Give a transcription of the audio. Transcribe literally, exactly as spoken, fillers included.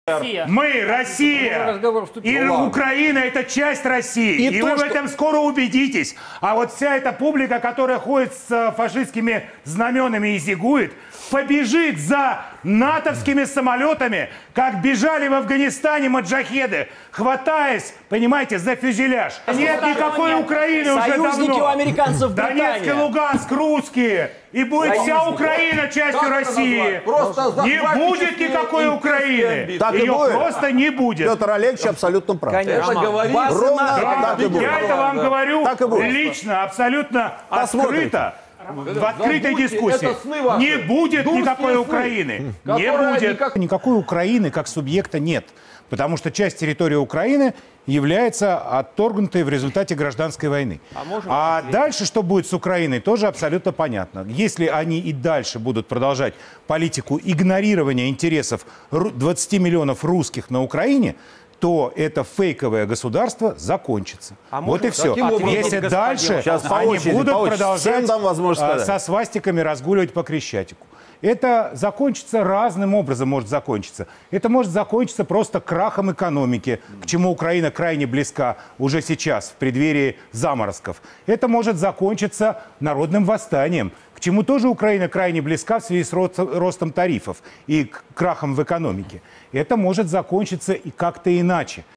Россия. Мы Россия. И ну, Украина это часть России. И, и то, вы что... в этом скоро убедитесь. А вот вся эта публика, которая ходит с фашистскими знаменами и зигует, побежит за натовскими самолетами, как бежали в Афганистане маджахеды, хватаясь, понимаете, за фюзеляж. Нет никакой Украины уже давно. Союзники у американцев в Британии. Донецк и Луганск русские. И будет Союзники. Вся Украина частью России. Не будет никакой Украины. Так Ее будет. Просто не будет. Петр Олегович абсолютно прав. Конечно. Это говорит, ровно да, так и будет. Я это вам да. говорю так лично, абсолютно Посмотрите. открыто. В открытой дискуссии. Не будет никакой сны, Украины. Не будет. Никак... Никакой Украины как субъекта нет. Потому что часть территории Украины является отторгнутой в результате гражданской войны. А, а дальше, что будет с Украиной, тоже абсолютно понятно. Если они и дальше будут продолжать политику игнорирования интересов двадцати миллионов русских на Украине, то это фейковое государство закончится. А вот и все. Если дальше они очереди, будут продолжать со свастиками разгуливать по Крещатику. Это закончится разным образом, может закончиться. Это может закончиться просто крахом экономики, к чему Украина крайне близка уже сейчас, в преддверии заморозков. Это может закончиться народным восстанием, к чему тоже Украина крайне близка в связи с ростом тарифов и крахом в экономике. Это может закончиться и как-то иначе.